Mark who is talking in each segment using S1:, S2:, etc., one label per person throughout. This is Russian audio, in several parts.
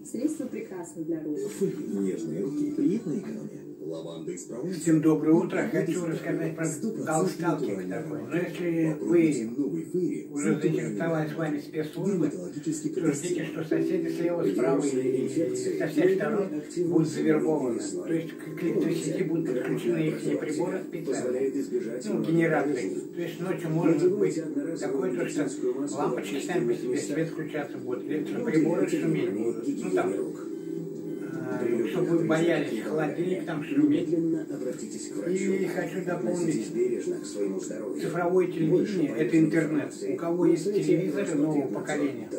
S1: Средство прекрасно для рук.
S2: Нежные руки, приятная экономия. Лаванда из Прованса.
S3: Всем доброе утро. Хочу рассказать про галсталкинг такой. Но если вы уже заинтересовались с вами спецслужбы, то ждите, что соседи слева, справа и со всех сторон будут завербованы. То есть к электричеству будут подключены их приборы специальные, генераторы. То есть ночью может быть такое, то, что лампочки сами по себе свет включаться будут, электроприборы шуметь будут. Ну там, чтобы вы боялись, холодильник там шуметь. И хочу дополнить, цифровое телевидение – это интернет. У кого есть телевизоры нового поколения,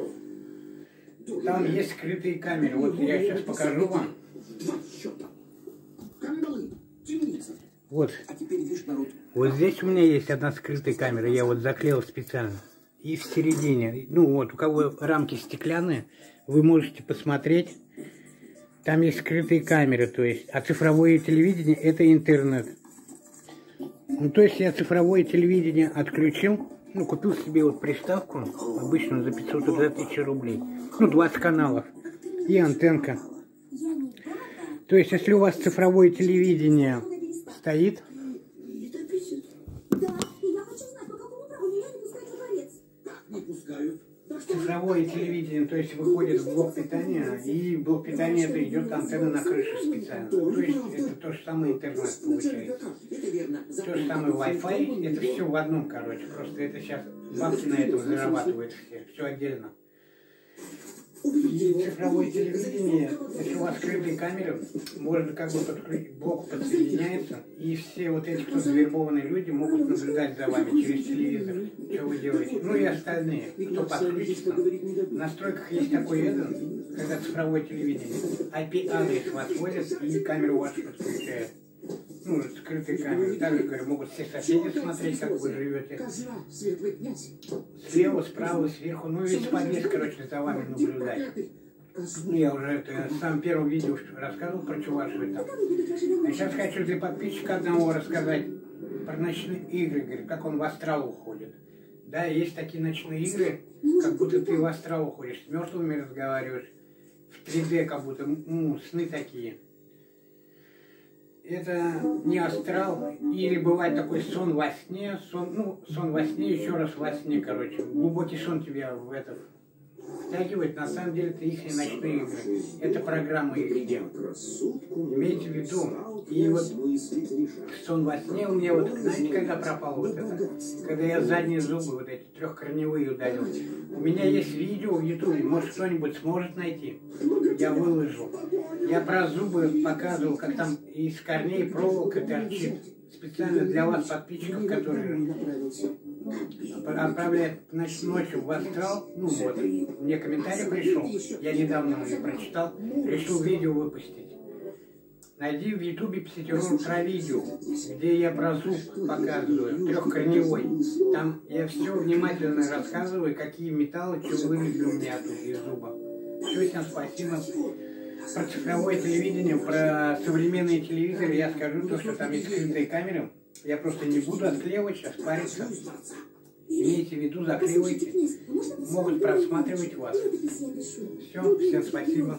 S3: там есть скрытые камеры. Вот я сейчас покажу вам. Вот. Вот здесь у меня есть одна скрытая камера, я вот заклеил специально. И в середине, ну вот, у кого рамки стеклянные, вы можете посмотреть. Там есть скрытые камеры, то есть, а цифровое телевидение – это интернет. Ну, то есть я цифровое телевидение отключил, ну, купил себе вот приставку, обычно за 500 за 1000 рублей, ну, 20 каналов и антенка. То есть, если у вас цифровое телевидение стоит, цифровое телевидение, то есть выходит в блок питания, и в блок питания это идет антенна на крышу специально. То есть это то же самое интернет получается. То же самое Wi-Fi, это все в одном, короче. Просто это сейчас бабки на этом зарабатывают все отдельно. И цифровое телевидение, если у вас скрытые камеры, можно как бы подключить, блок подсоединяется, и все вот эти, кто завербованные люди, могут наблюдать за вами через телевизор, что вы делаете. Ну и остальные, кто подключится. В настройках есть такой когда цифровое телевидение, IP-адрес вас вводят и камеру вашу подключают. Ну, скрытые камеры. Также, говорю, могут все соседи смотреть, как вы живете. Слева, справа, сверху. Ну, весь подъезд, короче, за вами наблюдать. Ну, я уже это в самом первом видео рассказывал про Чувашию там. А сейчас хочу для подписчика одного рассказать про ночные игры, говорю, как он в астрал уходит. Да, есть такие ночные игры, как будто ты в астрал уходишь, с мертвыми разговариваешь, в 3D как будто, ну, сны такие. Это не астрал, или бывает такой сон во сне, сон во сне, еще раз во сне, короче. Глубокий сон тебя в это втягивает, на самом деле это их ночные игры. Это программа их. Имейте в виду. И вот сон во сне у меня вот, знаете, когда пропало вот это? Когда я задние зубы, вот эти трехкорневые удалил. У меня есть видео в ютубе, может кто-нибудь сможет найти. Я выложу. Я про зубы показывал, как там из корней проволока торчит. Специально для вас, подписчиков, которые отправляют, значит, ночью в астрал. Ну вот, мне комментарий пришел, я недавно уже прочитал, решил видео выпустить. Найди в ютубе Пситерор про видео, где я про зуб показываю, трехкорневой. Там я все внимательно рассказываю, какие металлы, что вылезли у меня тут из зуба. Все, всем спасибо. Про цифровое телевидение, про современные телевизоры я скажу то, что там есть скрытые камеры. Я просто не буду отклеивать, сейчас париться. Имейте в виду, заклеивайте. Могут просматривать вас. Все, всем спасибо.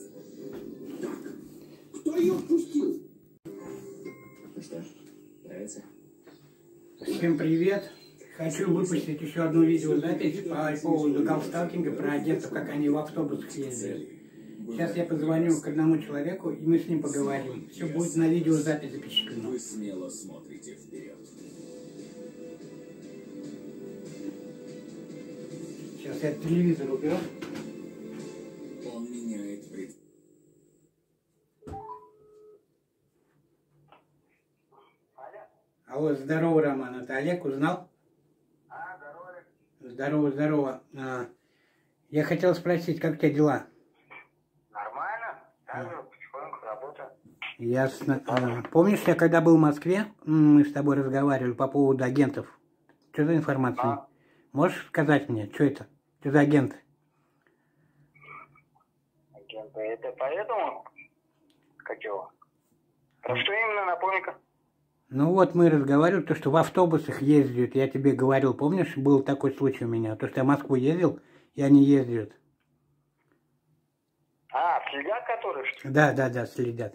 S2: Кто ее впустил? Ну что, нравится?
S3: Всем привет. Хочу выпустить еще одну видеозапись по поводу галсталкинга, про агентов, как они в автобусах ездят. Сейчас я позвоню к одному человеку, и мы с ним поговорим. Все будет на видеозапись запечатлено.
S2: Вы смело смотрите вперед.
S3: Сейчас я телевизор уберу.
S2: Он меняет
S3: Алло, здорово, Роман. Это Олег, узнал? Здорово. Здорово. Я хотел спросить, как у тебя дела?
S4: Потихоньку работа.
S3: Ясно. Помнишь, я когда был в Москве, мы с тобой разговаривали по поводу агентов. Что за информация?
S4: Да.
S3: Можешь сказать мне, что это? Что за агенты?
S4: Агенты, это поэтому? Как его? Про что именно, напомни-ка?
S3: Ну вот мы разговаривали, то, что в автобусах ездят. Я тебе говорил, помнишь, был такой случай у меня. То, что я в Москву ездил, и они ездят.
S4: следят, которые, что ли?
S3: Да, да, да, следят.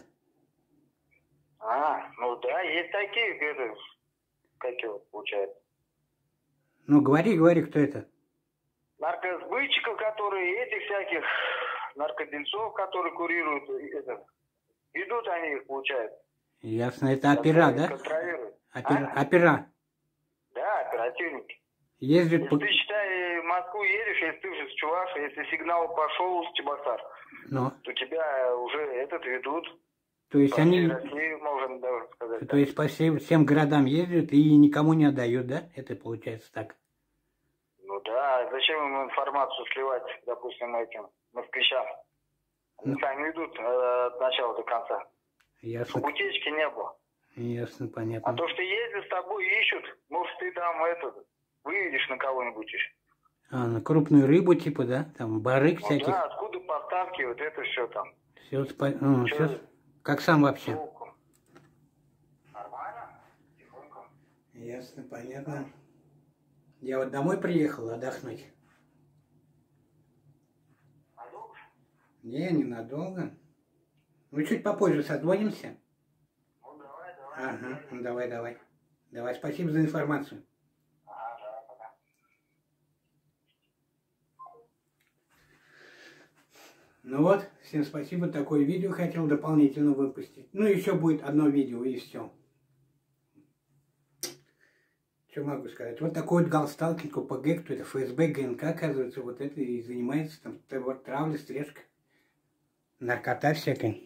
S4: Ну да, есть такие, это, как его, получается.
S3: Ну, говори, кто это?
S4: Наркосбытчиков, которые, этих всяких наркодельцов, которые курируют, это, ведут они их, получается.
S3: Ясно, это опера, да?
S4: Контролируют.
S3: Опера.
S4: Да, оперативники.
S3: Ездят
S4: Если ты, считай, в Москву едешь, если ты с Чувашии, если сигнал пошел с Чебоксар, то тебя уже этот ведут.
S3: То есть
S4: по
S3: они...
S4: всей России, можно даже сказать.
S3: То есть по всем городам ездят и никому не отдают, да? Это получается так?
S4: Ну да, зачем им информацию сливать, допустим, этим москвичам? Они сами идут от начала до конца.
S3: Ясно.
S4: Чтобы утечки не было.
S3: Ясно, понятно.
S4: А то, что ездят с тобой, ищут, может, ты там выведешь на кого-нибудь еще.
S3: На крупную рыбу, типа, да? Там барык всяких.
S4: Да, откуда поставки, вот это все там.
S3: Все, как сам вообще?
S4: Нормально? Тихонько.
S3: Ясно, понятно. Я вот домой приехал отдохнуть.
S4: Надолго?
S3: Не, ненадолго. Мы чуть попозже созвонимся.
S4: Ну, давай.
S3: Ага, ну давай. Давай, спасибо за информацию.
S4: Ага, пока.
S3: Ну вот, всем спасибо. Такое видео хотел дополнительно выпустить. Ну, еще будет одно видео, и все. Что могу сказать? Вот такой вот галсталкинг ОПГ, кто это ФСБ, ГНК, оказывается, вот это и занимается там травля, слежка, наркота всякая.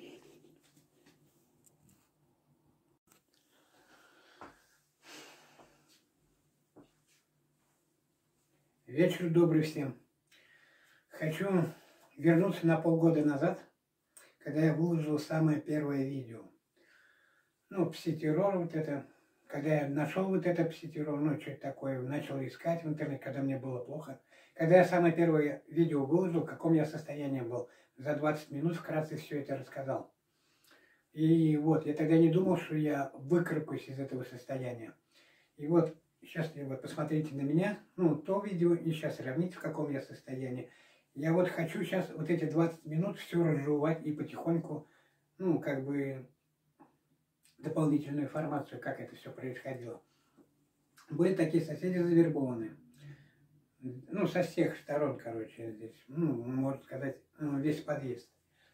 S3: Вечер добрый всем. Хочу вернуться на полгода назад, когда я выложил самое первое видео. Ну, пси-террор вот это. Когда я нашел вот это пси-террор, ну, что-то такое, начал искать в интернете, когда мне было плохо. Когда я самое первое видео выложил, в каком я состоянии был, за 20 минут вкратце все это рассказал. И вот, я тогда не думал, что я выкарабкаюсь из этого состояния. И вот, сейчас вот посмотрите на меня, ну, то видео, и сейчас сравните, в каком я состоянии. Я вот хочу сейчас вот эти 20 минут все разжевать и потихоньку, ну, как бы... дополнительную информацию, как это все происходило. Были такие соседи завербованные. Ну, со всех сторон, короче, здесь, ну, можно сказать, весь подъезд.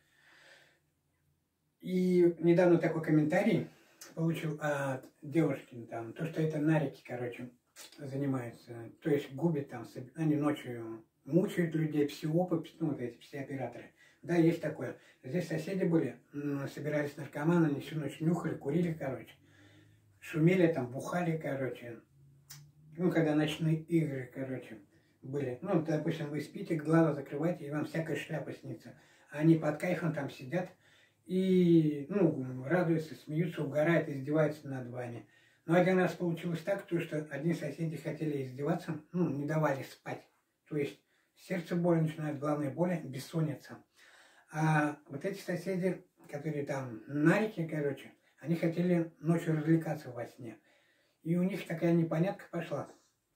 S3: И недавно такой комментарий получил от девушки, там, то, что это нарики, короче, занимаются, то есть губят там, они ночью мучают людей, псиопы, ну, вот эти псиоператоры. Да, есть такое. Здесь соседи были, собирались наркоманы, они всю ночь нюхали, курили, короче. Шумели там, бухали, короче. Ну, когда ночные игры, короче, были. Ну, допустим, вы спите, глаза закрываете, и вам всякая шляпа снится. А они под кайфом там сидят и, ну, радуются, смеются, угорают, издеваются над вами. Но один раз получилось так, что одни соседи хотели издеваться, ну, не давали спать. То есть сердце боль начинает, главная боль, бессонница. А вот эти соседи, которые там нарики, короче, они хотели ночью развлекаться во сне. И у них такая непонятка пошла.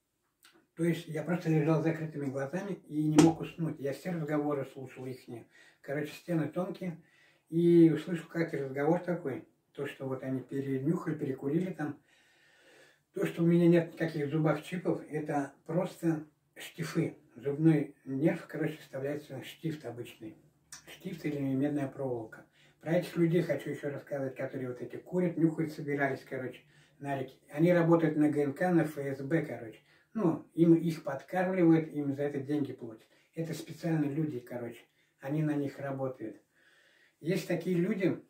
S3: То есть я просто лежал с закрытыми глазами и не мог уснуть. Я все разговоры слушал их. Короче, стены тонкие. И услышал как-то разговор такой. То, что вот они перенюхали, перекурили там. То, что у меня нет никаких в зубах чипов, это просто штифы. Зубной нерв, короче, вставляется штифт обычный. Штифт или медная проволока. Про этих людей хочу еще рассказать, которые вот эти курят, нюхают, собирались, короче, нарики. Они работают на ГНК, на ФСБ, короче. Ну, их подкармливают, им за это деньги платят. Это специальные люди, короче. Они на них работают. Есть такие люди,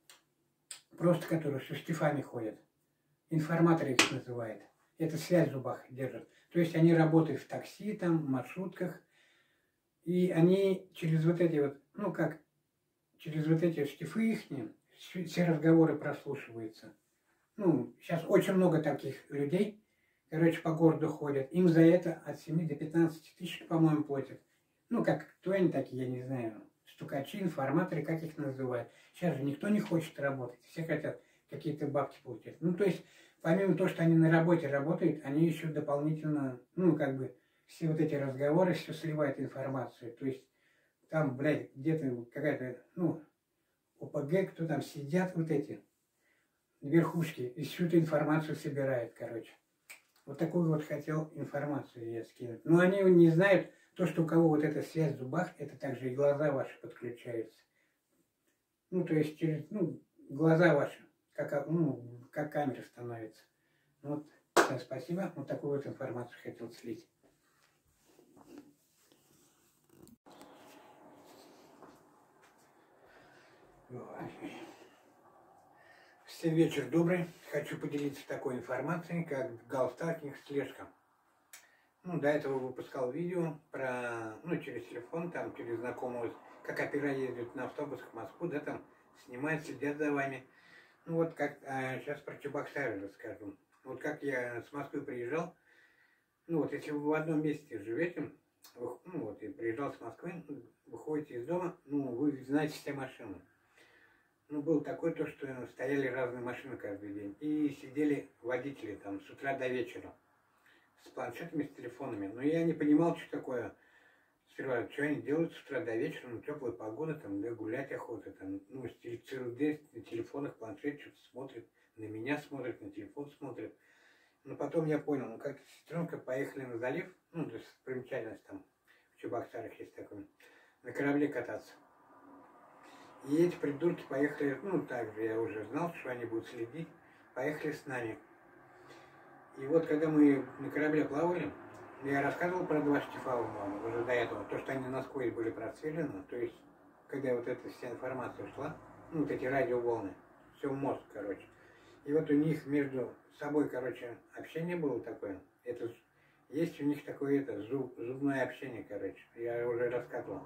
S3: просто которые со штифами ходят. Информаторы их называют. Это связь в зубах держат. То есть они работают в такси, там, в маршрутках. И они через вот эти вот, ну как, через вот эти штифы их, все разговоры прослушиваются. Ну, сейчас очень много таких людей, короче, по городу ходят. Им за это от 7 до 15 тысяч, по-моему, платят. Ну, как, кто они такие, я не знаю. Стукачи, информаторы, как их называют. Сейчас же никто не хочет работать. Все хотят какие-то бабки получать. Ну, то есть, помимо того, что они на работе работают, они еще дополнительно, ну, как бы, все вот эти разговоры, все сливают информацию. То есть, там, блядь, где-то какая-то, ну, ОПГ, кто там сидят, вот эти верхушки, и всю эту информацию собирают, короче. Вот такую вот хотел информацию я скинуть. Но они не знают, то, что у кого вот эта связь в зубах, это также и глаза ваши подключаются. Ну, то есть через, ну, глаза ваши, как, ну, как камера становится. Вот, всем спасибо. Вот такую вот информацию хотел слить. Всем вечер добрый. Хочу поделиться такой информацией, как галстакинг слежка. Ну, до этого выпускал видео про, ну, через телефон, там, через знакомого, как опера ездят на автобусах в Москву, да, там, снимают, следят за вами. Ну, вот как, сейчас про Чебоксары расскажу. Вот как я с Москвы приезжал, ну, вот если вы в одном месте живете, ну, вот, я приезжал с Москвы, выходите из дома, ну, вы знаете все машины. Ну, было такое то, что стояли разные машины каждый день. И сидели водители там с утра до вечера. С планшетами, с телефонами. Но я не понимал, что такое. Сперва, что они делают с утра до вечера, ну, теплая погода, там, да, гулять охота, там, ну, стилизируют на телефонах, планшет, что-то смотрят, на меня смотрят, на телефон смотрят. Но потом я понял, ну, как сестренка поехали на залив, ну, то есть примечательность там, в Чебоксарах есть такой, на корабле кататься. И эти придурки поехали, ну, также я уже знал, что они будут следить, поехали с нами. И вот, когда мы на корабле плавали, я рассказывал про два штифа вам уже до этого, то, что они насквозь были просверлено, то есть, когда вот эта вся информация ушла, ну, вот эти радиоволны, все в мозг, короче. И вот у них между собой, короче, общение было такое, это есть у них такое, это, зубное общение, короче, я уже рассказывал.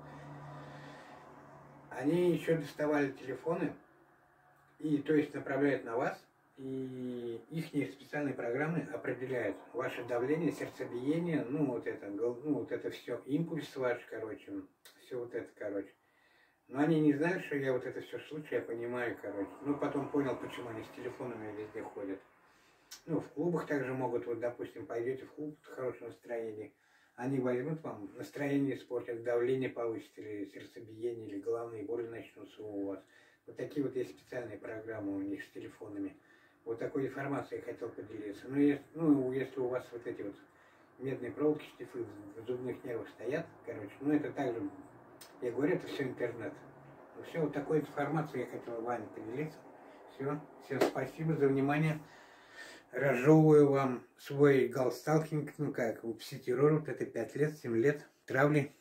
S3: Они еще доставали телефоны, и, то есть, направляют на вас, и их специальные программы определяют ваше давление, сердцебиение, ну, вот это все, импульс ваш, короче, все вот это, короче. Но они не знают, что я вот это все слушаю, я понимаю, короче. Ну, потом понял, почему они с телефонами везде ходят. Ну, в клубах также могут, вот, допустим, пойдете в клуб в хорошем настроении, они возьмут вам, настроение испортят, давление повысит, или сердцебиение, или головные боли начнутся у вас. Вот такие вот есть специальные программы у них с телефонами. Вот такой информацией я хотел поделиться. Ну, если у вас вот эти вот медные проволоки, штифы в зубных нервах стоят, короче, ну, это также, я говорю, это все интернет. Ну, все, вот такой информацией я хотел вами поделиться. Все, всем спасибо за внимание. Разжевываю вам свой галсталкинг, ну как, пси-террор, вот это 5 лет, 7 лет травли.